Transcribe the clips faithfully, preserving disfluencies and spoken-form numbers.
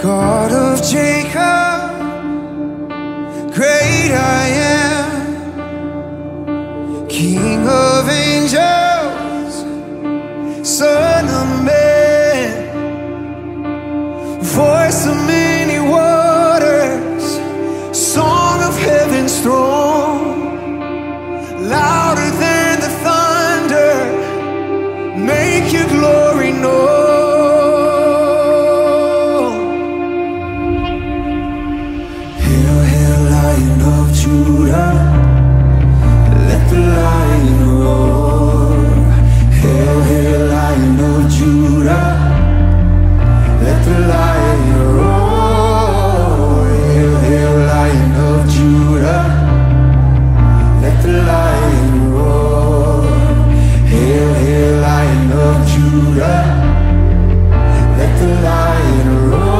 God of Jacob, great I am, King of angels, Son of man, voice of many waters, song of heaven's throne, louder than the thunder, make your glory known. Judah, let the lion roar. Hail, hail, Lion of Judah, let the lion roar. Hail, hail, Lion of Judah, let the lion roar. Hail, hail, Lion of Judah, let the lion roar.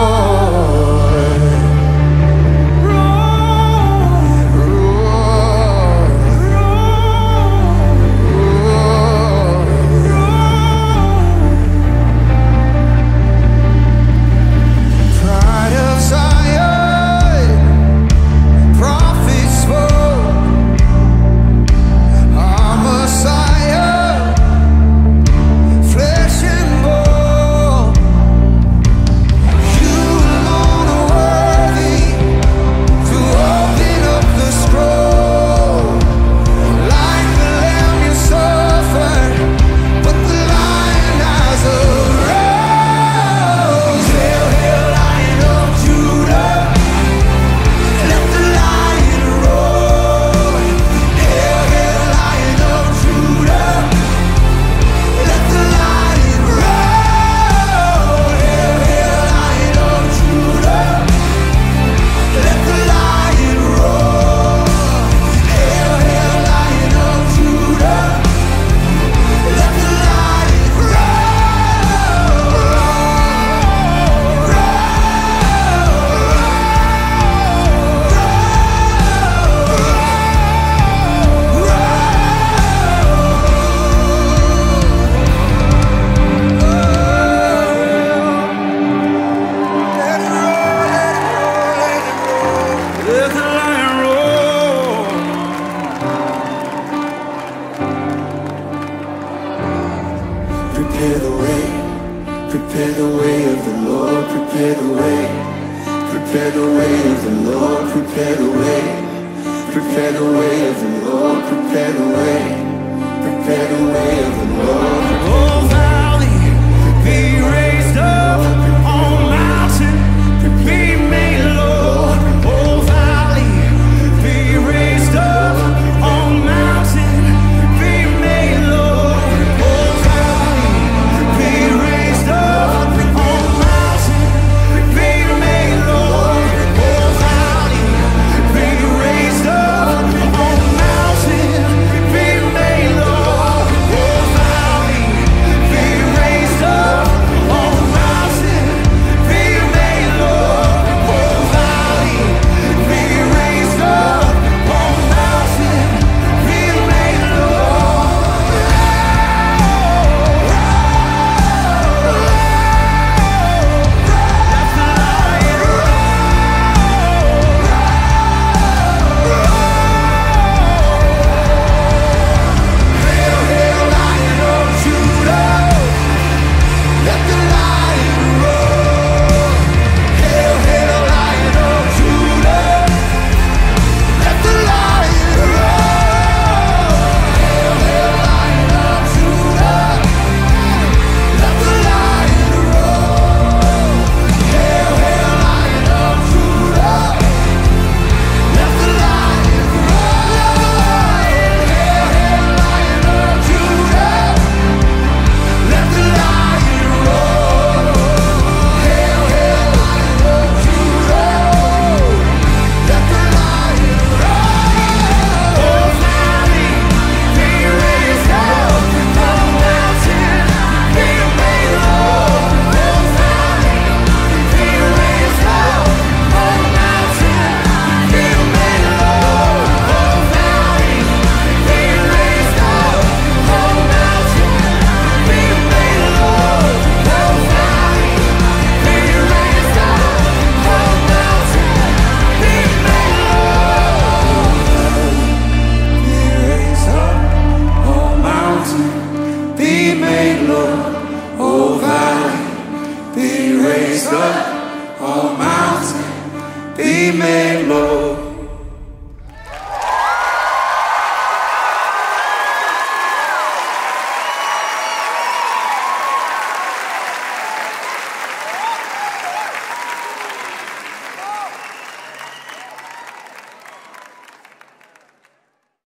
Prepare the way, prepare the way of the Lord, prepare the way, prepare the way of the Lord, prepare the way, prepare the way of the Lord, prepare the way, prepare the way of the Lord.